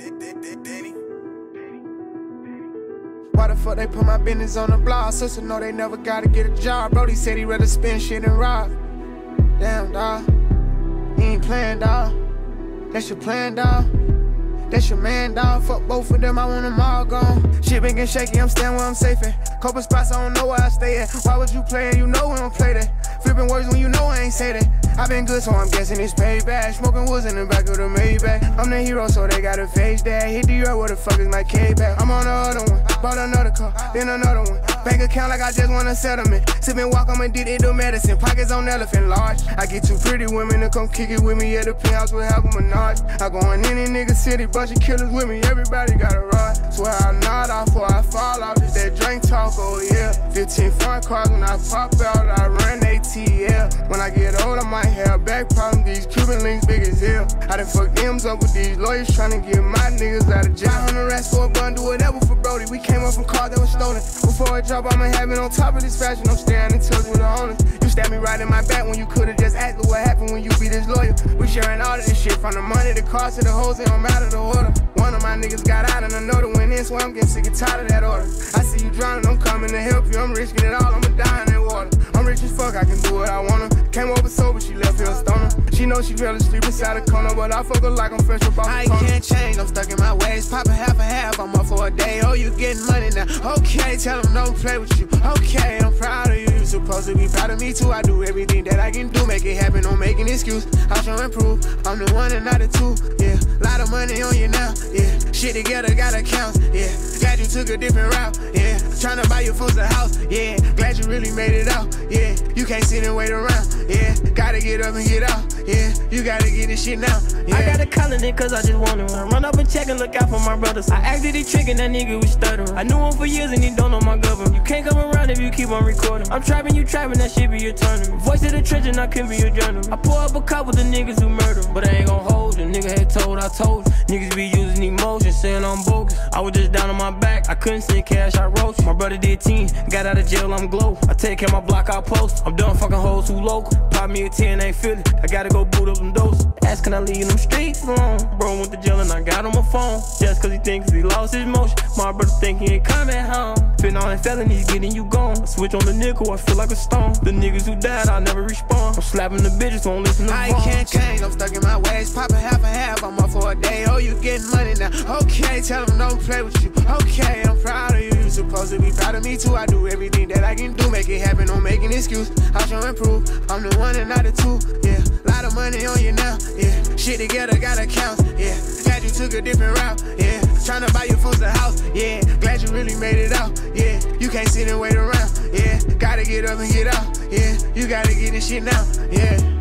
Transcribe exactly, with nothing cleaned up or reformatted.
Why the fuck they put my business on the blog? Sister know they never gotta get a job. Brody said he rather spend shit and rob. Damn, dawg. He ain't playing, dawg. That's your plan, dawg. That's your man, dawg. Fuck both of them, I want them all gone. Shit been getting shaky, I'm staying where I'm safe at. Couple spots, I don't know where I stay at. Why would you play and you know we don't play that? Flipping words when you know I ain't say that. I been good, so I'm guessing it's payback. Smoking woods in the back of the Maybach. I'm the hero, so they gotta face that. Hit the earth, where the fuck is my K-back? I'm on the other one, bought another car, then another one. Bank account like I just want a settlement. Sippin' walk, I'm addicted to medicine. Pockets on elephant large. I get two pretty women to come kick it with me at the penthouse with half a menage. I go in any nigga city, bunch of killers with me. Everybody got a rod. Swear I nod off before I fall off. Just that drink talk, oh yeah. fifteen foreign cars when I pop out, I run A T L. When I get old, I might have back problems. These Cuban links big as hell. I done fucked M's up with these lawyers trying to get my niggas out of jail. five hundred rats for a bun, do whatever for Brody. We came up from cars that was stolen. Before it drop, I'ma have it on top of this fashion. I'm staying in touch with the owners. You stabbed me right in my back when you could've just asked what happened when you be this loyal. We sharing all of this shit, from the money, the cars to the hoes, and I'm out of the order. One of my niggas got out and another went in, so I'm getting sick and tired of that order. I see you drowning, I'm coming to help you. I'm risking it all, I'ma die in that water. I'm rich as fuck, I can do what I wanna. Came over sober, she left here a stoner. She know she fell asleep inside the corner, but I fuck her like I'm fresh up off the corner. I can't change, I'm stuck in my ways. Poppin' half and half, I'm up for a day. Oh, you getting money now? Okay, tell them don't play with you. Okay, I'm proud of you. You supposed to be proud of me too. I do everything that I can do, make it happen, don't make an excuse. I show improve, I'm the one and not the two. Yeah, lot of money on you now. Yeah, shit together, got accounts. Yeah, glad you took a different route. Yeah, tryna buy your folks a house. Yeah, glad you really made it out. Yeah, you can't sit and wait around. Yeah, gotta get up and get out. Yeah, you gotta get this shit now. Yeah. I got a calling it cause I just wanna run. Run up and check and look out for my brothers. I acted he tricking, that nigga was stuttering. I knew him for years and he don't know my government. You can't come around if you keep on recording. I'm trapping, you trapping, that shit be your tournament. Voice of the trench and I can be your journal. I pull up a couple of the niggas who murder, but I ain't gon' hold you. Nigga had told, I told you. Niggas be using emotion, saying I'm bogus. I was just down on my back, I couldn't send cash, I wrote you. My brother did ten, got out of jail, I'm glow. I take care of my block, I post. I'm done fucking hoes who local. Pop me a ten, ain't feel it. I gotta go boot up them doses. Ask can I leave them streets alone? Bro went to jail and I got on my phone. Just cause he thinks he lost his motion. My brother think he ain't coming home. Fitting all that felonies, getting you gone. I switch on the nickel, I feel like a stone. The niggas who died, I never respond. I'm slapping the bitches, won't listen to I can't change, I'm stuck in my ways. Poppin' half and half, I'm up for a day. Oh, you getting money now? Okay, tell them don't play with you. Okay, I'm proud of you. You supposed to be proud of me too. I do everything that I can do, make it happen, don't make an excuse. I show improve, I'm the one and not the two. Yeah, lot of money on you now. Yeah, shit together, got accounts. Yeah, glad you took a different route. Yeah, tryna buy your folks a house. Yeah, glad you really made it out. Yeah, you can't sit and wait around. Yeah, gotta get up and get out. Yeah, you gotta get this shit now. Yeah.